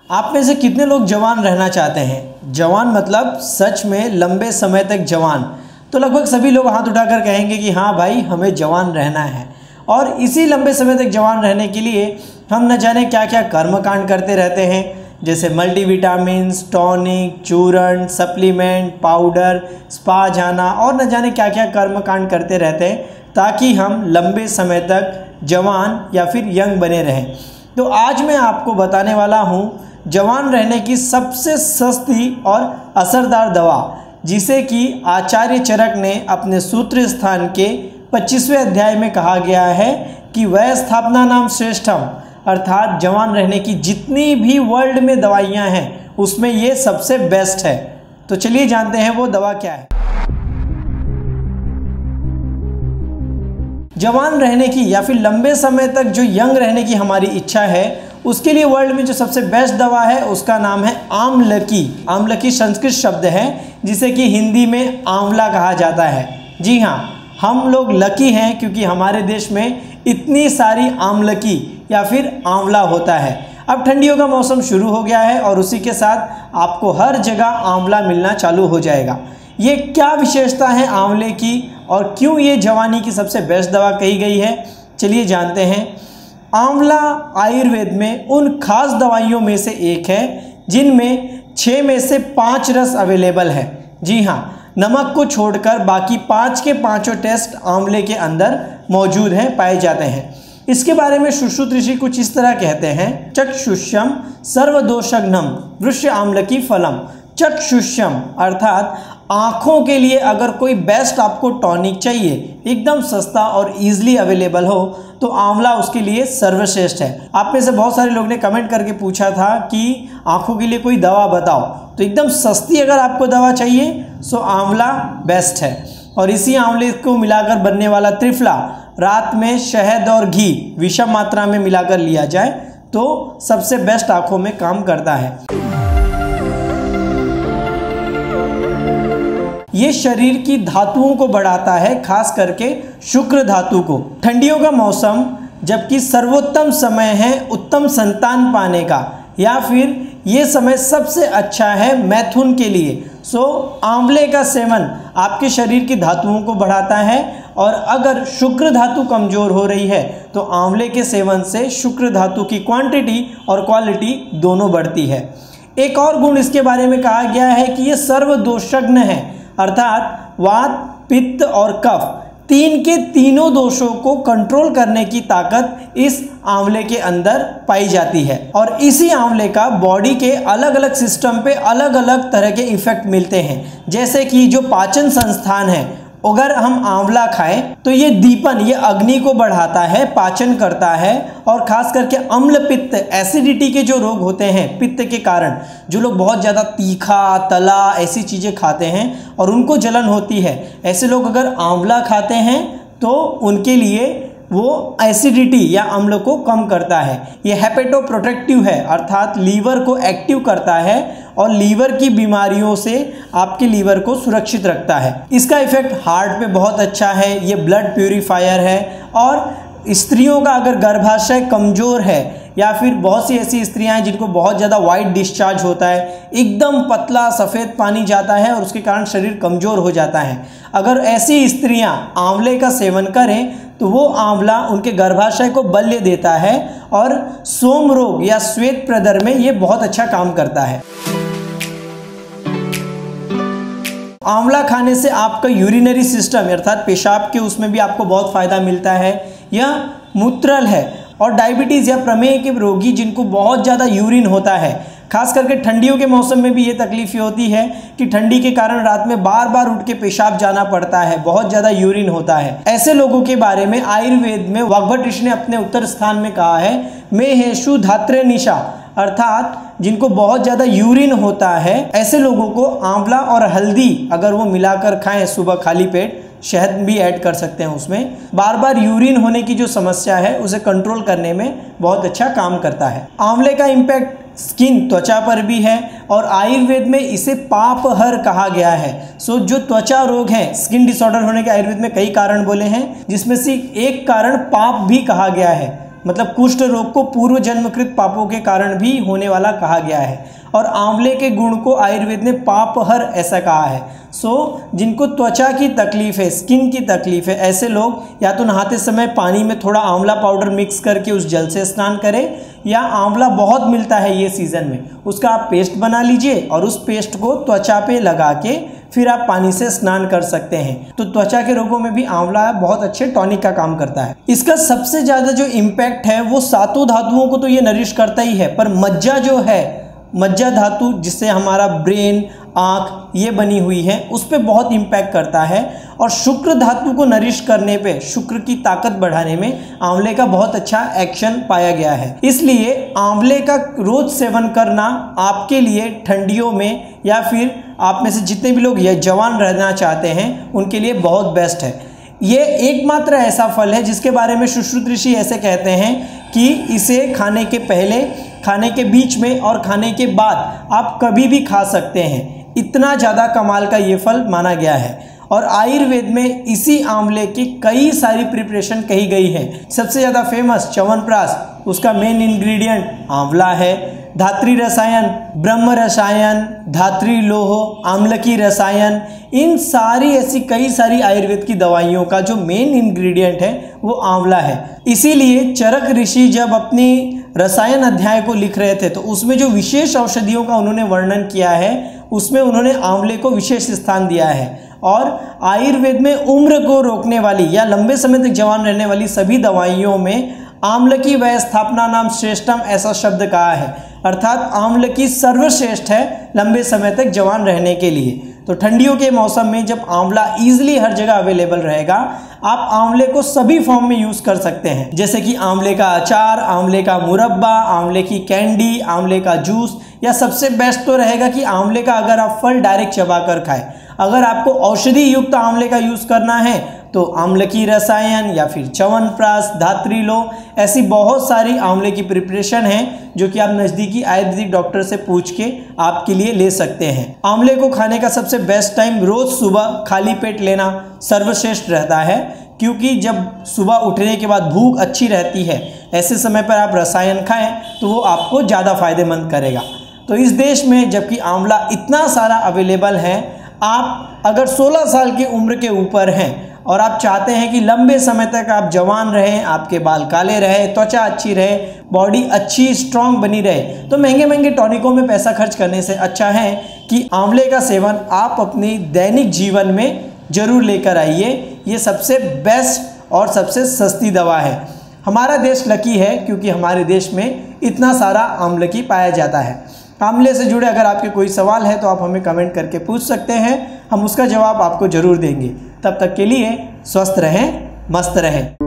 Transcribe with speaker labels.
Speaker 1: आप में से कितने लोग जवान रहना चाहते हैं? जवान मतलब सच में लंबे समय तक जवान। तो लगभग सभी लोग हाथ उठाकर कहेंगे कि हाँ भाई, हमें जवान रहना है। और इसी लंबे समय तक जवान रहने के लिए हम न जाने क्या क्या कर्मकांड करते रहते हैं, जैसे मल्टीविटामिन्स, टॉनिक, चूर्ण, सप्लीमेंट, पाउडर, स्पा जाना और न जाने क्या क्या कर्मकांड करते रहते हैं ताकि हम लंबे समय तक जवान या फिर यंग बने रहें। तो आज मैं आपको बताने वाला हूँ जवान रहने की सबसे सस्ती और असरदार दवा, जिसे कि आचार्य चरक ने अपने सूत्र स्थान के 25वें अध्याय में कहा गया है कि वह स्थापना नाम श्रेष्ठम, अर्थात जवान रहने की जितनी भी वर्ल्ड में दवाइयाँ हैं उसमें ये सबसे बेस्ट है। तो चलिए जानते हैं वो दवा क्या है। जवान रहने की या फिर लंबे समय तक जो यंग रहने की हमारी इच्छा है, उसके लिए वर्ल्ड में जो सबसे बेस्ट दवा है उसका नाम है आमलकी। आमलकी संस्कृत शब्द है जिसे कि हिंदी में आंवला कहा जाता है। जी हाँ, हम लोग लकी हैं क्योंकि हमारे देश में इतनी सारी आमलकी या फिर आंवला होता है। अब ठंडियों का मौसम शुरू हो गया है और उसी के साथ आपको हर जगह आंवला मिलना चालू हो जाएगा। ये क्या विशेषता है आंवले की और क्यों ये जवानी की सबसे बेस्ट दवा कही गई है, चलिए जानते हैं। आंवला आयुर्वेद में उन खास दवाइयों में से एक है जिनमें 6 में से 5 रस अवेलेबल है। जी हाँ, नमक को छोड़कर बाकी 5 के 5 टेस्ट आंवले के अंदर मौजूद हैं, पाए जाते हैं। इसके बारे में सुश्रुत ऋषि कुछ इस तरह कहते हैं, चक्षुष्यम सर्वदोषघ्नम वृक्ष आमलकी फलम। चक्षुष्यम अर्थात आँखों के लिए अगर कोई बेस्ट आपको टॉनिक चाहिए, एकदम सस्ता और ईजिली अवेलेबल हो, तो आंवला उसके लिए सर्वश्रेष्ठ है। आप में से बहुत सारे लोग ने कमेंट करके पूछा था कि आँखों के लिए कोई दवा बताओ, तो एकदम सस्ती अगर आपको दवा चाहिए तो आंवला बेस्ट है। और इसी आंवले को मिलाकर बनने वाला त्रिफला रात में शहद और घी विषम मात्रा में मिलाकर लिया जाए तो सबसे बेस्ट आँखों में काम करता है। ये शरीर की धातुओं को बढ़ाता है, खास करके शुक्र धातु को। ठंडियों का मौसम जबकि सर्वोत्तम समय है उत्तम संतान पाने का, या फिर ये समय सबसे अच्छा है मैथुन के लिए। सो आंवले का सेवन आपके शरीर की धातुओं को बढ़ाता है और अगर शुक्र धातु कमज़ोर हो रही है तो आंवले के सेवन से शुक्र धातु की क्वांटिटी और क्वालिटी दोनों बढ़ती है। एक और गुण इसके बारे में कहा गया है कि ये सर्वदोषघ्न है, अर्थात वात, पित्त और कफ तीन के तीनों दोषों को कंट्रोल करने की ताकत इस आंवले के अंदर पाई जाती है। और इसी आंवले का बॉडी के अलग अलग सिस्टम पे अलग अलग तरह के इफेक्ट मिलते हैं, जैसे कि जो पाचन संस्थान है, अगर हम आंवला खाएं तो ये दीपन, ये अग्नि को बढ़ाता है, पाचन करता है। और खास करके अम्ल पित्त, एसिडिटी के जो रोग होते हैं पित्त के कारण, जो लोग बहुत ज़्यादा तीखा, तला ऐसी चीज़ें खाते हैं और उनको जलन होती है, ऐसे लोग अगर आंवला खाते हैं तो उनके लिए वो एसिडिटी या अम्ल को कम करता है। ये हेपेटोप्रोटेक्टिव है, अर्थात लीवर को एक्टिव करता है और लीवर की बीमारियों से आपके लीवर को सुरक्षित रखता है। इसका इफेक्ट हार्ट पे बहुत अच्छा है, ये ब्लड प्यूरिफायर है। और स्त्रियों का अगर गर्भाशय कमज़ोर है या फिर बहुत सी ऐसी स्त्रियां हैं जिनको बहुत ज़्यादा वाइट डिस्चार्ज होता है, एकदम पतला सफ़ेद पानी जाता है और उसके कारण शरीर कमज़ोर हो जाता है, अगर ऐसी स्त्रियां आंवले का सेवन करें तो वो आंवला उनके गर्भाशय को बल्य देता है और सोम रोग या श्वेत प्रदर में ये बहुत अच्छा काम करता है। आंवला खाने से आपका यूरिनरी सिस्टम अर्थात पेशाब के उसमें भी आपको बहुत फ़ायदा मिलता है। यह मूत्रल है और डायबिटीज़ या प्रमेह के रोगी जिनको बहुत ज़्यादा यूरिन होता है, खास करके ठंडियों के मौसम में भी ये तकलीफ होती है कि ठंडी के कारण रात में बार बार उठ के पेशाब जाना पड़ता है, बहुत ज़्यादा यूरिन होता है। ऐसे लोगों के बारे में आयुर्वेद में वाग्भट ऋषि ने अपने उत्तर स्थान में कहा है, मेहेशु धात्रे निशा, अर्थात जिनको बहुत ज़्यादा यूरिन होता है, ऐसे लोगों को आंवला और हल्दी अगर वो मिलाकर खाएं सुबह खाली पेट, शहद भी ऐड कर सकते हैं उसमें, बार बार यूरिन होने की जो समस्या है उसे कंट्रोल करने में बहुत अच्छा काम करता है। आंवले का इम्पैक्ट स्किन, त्वचा पर भी है और आयुर्वेद में इसे पापहर कहा गया है। सो जो त्वचा रोग हैं, स्किन डिसऑर्डर होने के आयुर्वेद में कई कारण बोले हैं, जिसमें से एक कारण पाप भी कहा गया है। मतलब कुष्ठ रोग को पूर्व जन्मकृत पापों के कारण भी होने वाला कहा गया है। और आंवले के गुण को आयुर्वेद ने पापहर ऐसा कहा है। जिनको त्वचा की तकलीफ है, स्किन की तकलीफ है, ऐसे लोग या तो नहाते समय पानी में थोड़ा आंवला पाउडर मिक्स करके उस जल से स्नान करें, या आंवला बहुत मिलता है ये सीज़न में, उसका आप पेस्ट बना लीजिए और उस पेस्ट को त्वचा पे लगा के फिर आप पानी से स्नान कर सकते हैं। तो त्वचा के रोगों में भी आंवला बहुत अच्छे टॉनिक का काम करता है। इसका सबसे ज़्यादा जो इम्पैक्ट है वो सातों धातुओं को तो ये नरिश करता ही है, पर मज्जा जो है, मज्जा धातु जिससे हमारा ब्रेन, आँख ये बनी हुई है, उस पर बहुत इम्पैक्ट करता है। और शुक्र धातु को नरिश करने पे, शुक्र की ताकत बढ़ाने में आंवले का बहुत अच्छा एक्शन पाया गया है। इसलिए आंवले का रोज सेवन करना आपके लिए ठंडियों में, या फिर आप में से जितने भी लोग ये जवान रहना चाहते हैं उनके लिए बहुत बेस्ट है। ये एकमात्र ऐसा फल है जिसके बारे में सुश्रुत ऋषि ऐसे कहते हैं कि इसे खाने के पहले, खाने के बीच में और खाने के बाद आप कभी भी खा सकते हैं। इतना ज़्यादा कमाल का ये फल माना गया है। और आयुर्वेद में इसी आंवले की कई सारी प्रिपरेशन कही गई है। सबसे ज़्यादा फेमस च्यवनप्राश, उसका मेन इंग्रेडिएंट आंवला है। धात्री रसायन, ब्रह्म रसायन, धात्री लोह, आम्लकी रसायन, इन सारी ऐसी कई सारी आयुर्वेद की दवाइयों का जो मेन इंग्रेडिएंट है वो आंवला है। इसीलिए चरक ऋषि जब अपनी रसायन अध्याय को लिख रहे थे तो उसमें जो विशेष औषधियों का उन्होंने वर्णन किया है उसमें उन्होंने आंवले को विशेष स्थान दिया है। और आयुर्वेद में उम्र को रोकने वाली या लंबे समय तक जवान रहने वाली सभी दवाइयों में आम्लकी वै स्थापना नाम श्रेष्ठम ऐसा शब्द कहा है, अर्थात आम्लकी सर्वश्रेष्ठ है लंबे समय तक जवान रहने के लिए। तो ठंडियों के मौसम में जब आंवला ईजिली हर जगह अवेलेबल रहेगा, आप आंवले को सभी फॉर्म में यूज़ कर सकते हैं, जैसे कि आंवले का अचार, आंवले का मुरब्बा, आंवले की कैंडी, आंवले का जूस, या सबसे बेस्ट तो रहेगा कि आंवले का अगर आप फल डायरेक्ट चबा कर खाएं। अगर आपको औषधि युक्त आंवले का यूज़ करना है तो आम्लकी रसायन या फिर च्यवनप्राश, धात्री लोह, ऐसी बहुत सारी आंवले की प्रिपरेशन है जो कि आप नज़दीकी आयुर्वेदिक डॉक्टर से पूछ के आपके लिए ले सकते हैं। आंवले को खाने का सबसे बेस्ट टाइम रोज़ सुबह खाली पेट लेना सर्वश्रेष्ठ रहता है, क्योंकि जब सुबह उठने के बाद भूख अच्छी रहती है, ऐसे समय पर आप रसायन खाएं तो वो आपको ज़्यादा फायदेमंद करेगा। तो इस देश में जबकि आंवला इतना सारा अवेलेबल है, आप अगर 16 साल की उम्र के ऊपर हैं और आप चाहते हैं कि लंबे समय तक आप जवान रहें, आपके बाल काले रहे, त्वचा अच्छी रहे, बॉडी अच्छी स्ट्रांग बनी रहे, तो महंगे महंगे टॉनिकों में पैसा खर्च करने से अच्छा है कि आंवले का सेवन आप अपनी दैनिक जीवन में ज़रूर लेकर आइए। ये सबसे बेस्ट और सबसे सस्ती दवा है। हमारा देश लकी है क्योंकि हमारे देश में इतना सारा आम्लकी पाया जाता है। आंवले से जुड़े अगर आपके कोई सवाल है तो आप हमें कमेंट करके पूछ सकते हैं, हम उसका जवाब आपको ज़रूर देंगे। तब तक के लिए स्वस्थ रहें, मस्त रहें।